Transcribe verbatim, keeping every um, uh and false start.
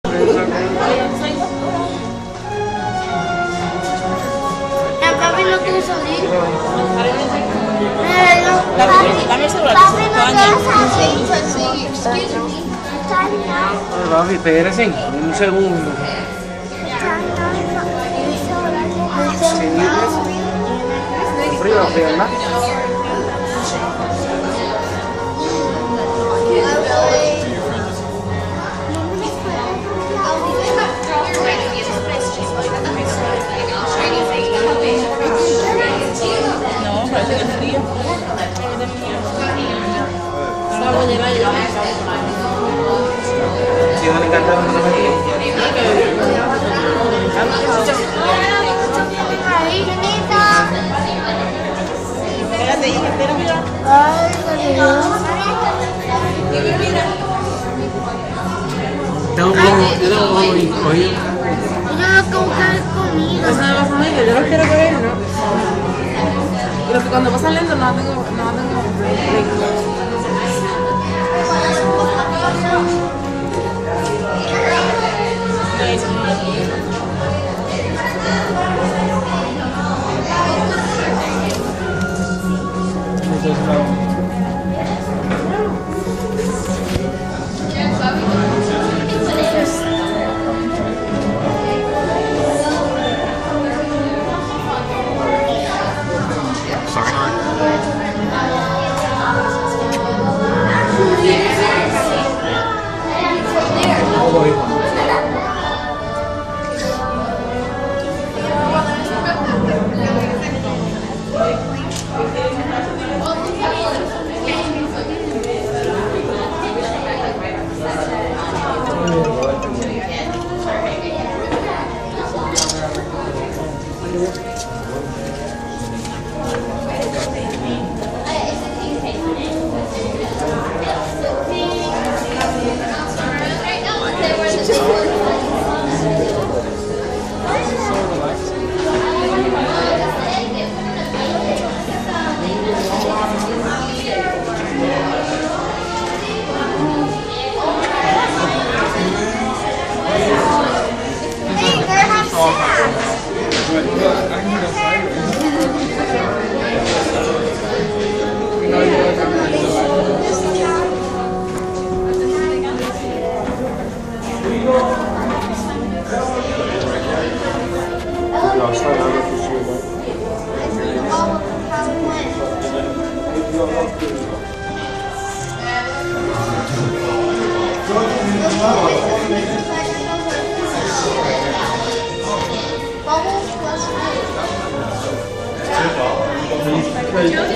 Ya, papi no quiere salir. Dame el celular. Papi no quiere salir. Excuse me. Papi, espérese un segundo. Frío, frío, ¿verdad? No, parece que es frío. Estamos de baile. Si no le encantaron los aquí. Espérate, hija, espera, mira. Ay, Dios. Tengo como, yo tengo como oído. Yo no tengo que buscar comida. Eso no va conmigo, yo no quiero que vean, ¿no? Pero que cuando pasan lento no tengo, no tengo break. Bubbles plus food.